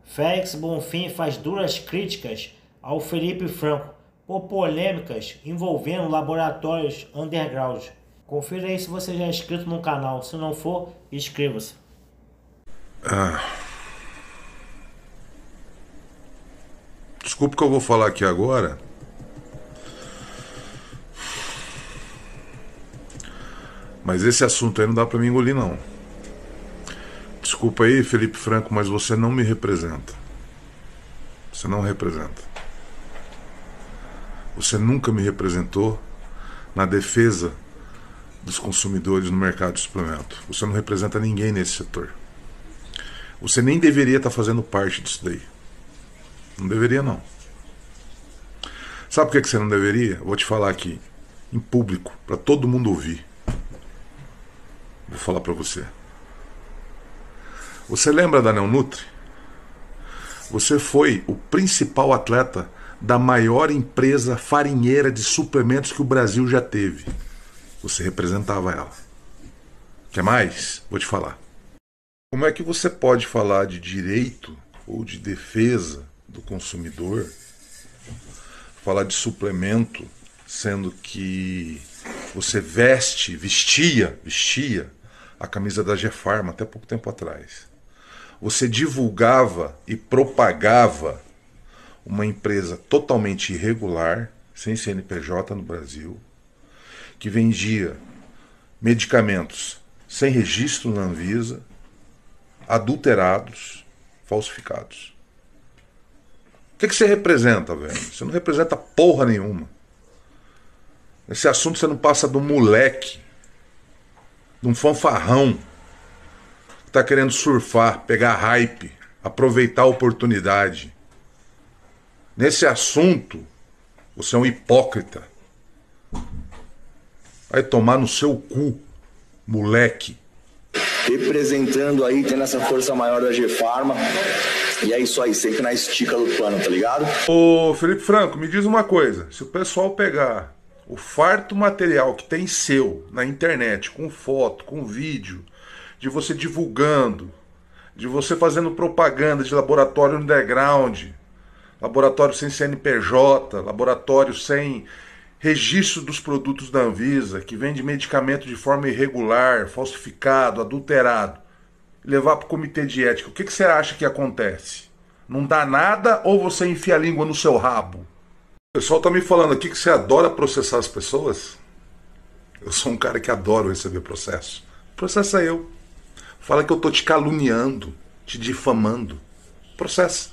Félix Bonfim faz duras críticas ao Felipe Franco por polêmicas envolvendo laboratórios underground. Confira aí se você já é inscrito no canal. Se não for, inscreva-se. Desculpa o que eu vou falar aqui agora. Mas esse assunto aí não dá pra me engolir, não. Desculpa aí, Felipe Franco, mas você não me representa. Você não representa. Você nunca me representou na defesa dos consumidores no mercado de suplemento. Você não representa ninguém nesse setor. Você nem deveria estar fazendo parte disso daí. Não deveria, não. Sabe por que você não deveria? Eu vou te falar aqui, em público, para todo mundo ouvir. Vou falar para você. Você lembra da Neonutri? Você foi o principal atleta da maior empresa farinheira de suplementos que o Brasil já teve. Você representava ela. Quer mais? Vou te falar. Como é que você pode falar de direito ou de defesa do consumidor, falar de suplemento, sendo que você vestia a camisa da G-Pharma até pouco tempo atrás? Você divulgava e propagava uma empresa totalmente irregular, sem CNPJ no Brasil, que vendia medicamentos sem registro na Anvisa, adulterados, falsificados. O que você representa, velho? Você não representa porra nenhuma. Nesse assunto você não passa de um moleque, de um fanfarrão que tá querendo surfar, pegar hype, aproveitar a oportunidade. Nesse assunto, você é um hipócrita. Vai tomar no seu cu, moleque. Representando aí, tendo essa força maior da G-Pharma. E é isso aí, sempre na estica do pano, tá ligado? Ô, Felipe Franco, me diz uma coisa. Se o pessoal pegar o farto material que tem seu na internet, com foto, com vídeo, de você divulgando, de você fazendo propaganda de laboratório underground, laboratório sem CNPJ, laboratório sem registro dos produtos da Anvisa, que vende medicamento de forma irregular, falsificado, adulterado, levar para o comitê de ética, o que você acha que acontece? Não dá nada ou você enfia a língua no seu rabo? O pessoal tá me falando aqui que você adora processar as pessoas. Eu sou um cara que adoro receber processo. Processa eu. Fala que eu tô te caluniando, te difamando. Processa.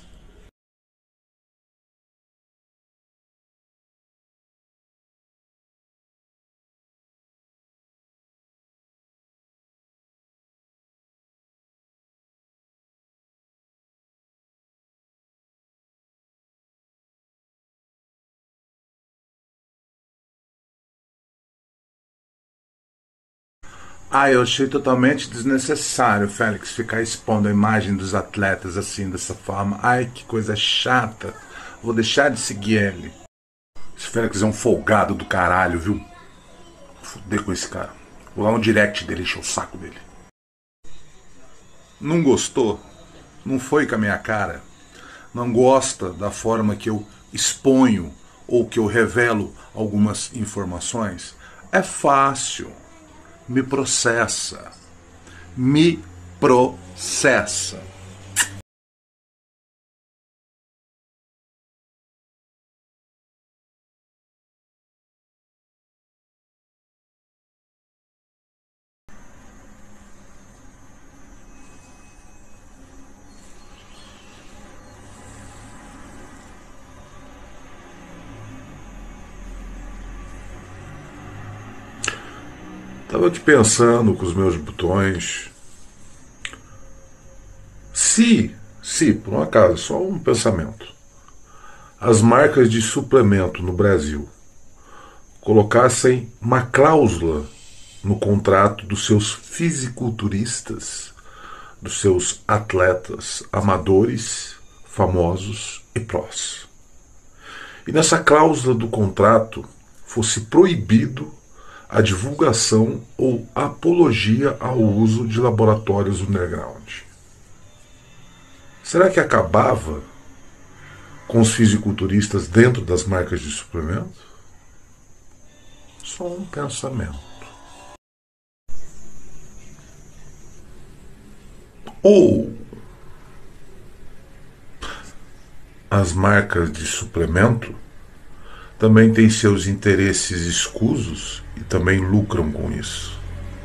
Eu achei totalmente desnecessário, Félix, ficar expondo a imagem dos atletas assim, dessa forma. Ai, que coisa chata. Vou deixar de seguir ele. Esse Félix é um folgado do caralho, viu? Vou foder com esse cara. Vou lá no direct dele, encher o saco dele. Não gostou? Não foi com a minha cara? Não gosta da forma que eu exponho ou que eu revelo algumas informações? É fácil. Me processa. Me processa. Estava aqui pensando com os meus botões. Se, por um acaso, só um pensamento, as marcas de suplemento no Brasil colocassem uma cláusula no contrato dos seus fisiculturistas, dos seus atletas amadores, famosos e prós. E nessa cláusula do contrato fosse proibido a divulgação ou apologia ao uso de laboratórios underground. Será que acabava com os fisiculturistas dentro das marcas de suplemento? Só um pensamento. Ou as marcas de suplemento também têm seus interesses escusos e também lucram com isso.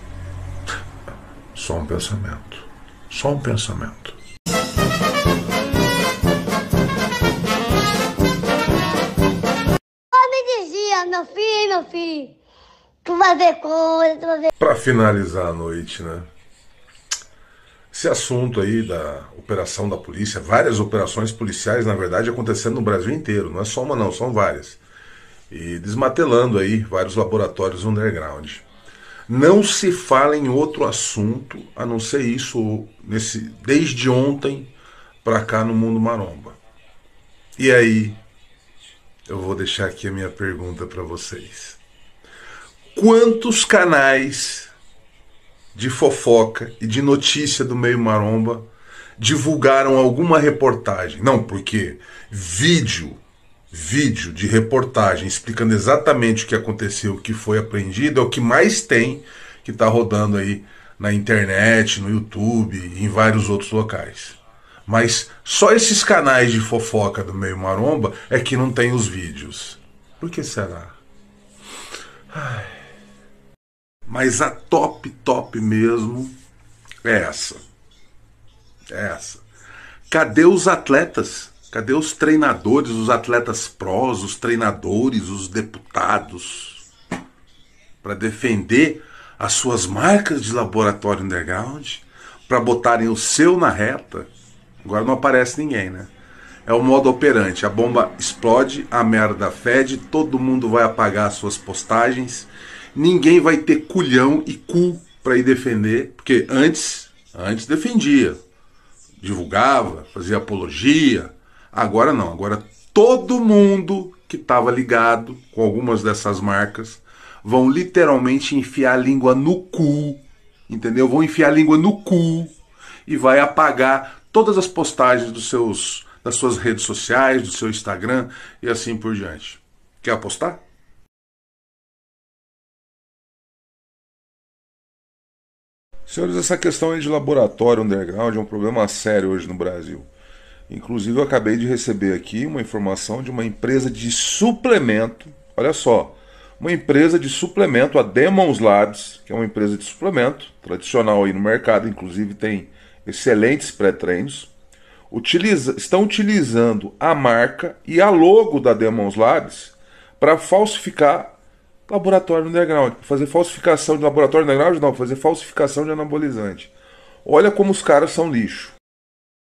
Só um pensamento. Só um pensamento. Me dizia, meu filho, tu vai ver coisa, tu vai ver... Para finalizar a noite, né? Esse assunto aí da operação da polícia, várias operações policiais, na verdade, acontecendo no Brasil inteiro. Não é só uma não, são várias. E desmatelando aí vários laboratórios underground. Não se fala em outro assunto, a não ser isso, desde ontem para cá no mundo maromba. E aí, eu vou deixar aqui a minha pergunta para vocês. Quantos canais de fofoca e de notícia do meio maromba divulgaram alguma reportagem? Não, porque vídeo de reportagem explicando exatamente o que aconteceu, o que foi apreendido, é o que mais tem, que está rodando aí na internet, no YouTube e em vários outros locais. Mas só esses canais de fofoca do meio maromba é que não tem os vídeos. Por que será? Ai. Mas a top mesmo é essa. É essa. Cadê os atletas? Cadê os treinadores, os atletas prós, os treinadores, os deputados? Para defender as suas marcas de laboratório underground? Para botarem o seu na reta? Agora não aparece ninguém, né? É o modo operante. A bomba explode, a merda fede, todo mundo vai apagar as suas postagens. Ninguém vai ter culhão e cu para ir defender, porque antes defendia, divulgava, fazia apologia. Agora não, agora todo mundo que estava ligado com algumas dessas marcas vão literalmente enfiar a língua no cu, entendeu? Vão enfiar a língua no cu e vai apagar todas as postagens das suas redes sociais, do seu Instagram e assim por diante. Quer apostar? Senhores, essa questão aí de laboratório underground é um problema sério hoje no Brasil. Inclusive eu acabei de receber aqui uma informação de uma empresa de suplemento, olha só, uma empresa de suplemento, a Demons Labs, que é uma empresa de suplemento tradicional aí no mercado, inclusive tem excelentes pré-treinos, estão utilizando a marca e a logo da Demons Labs para falsificar laboratório underground, fazer falsificação de laboratório underground, não, fazer falsificação de anabolizante. Olha como os caras são lixo.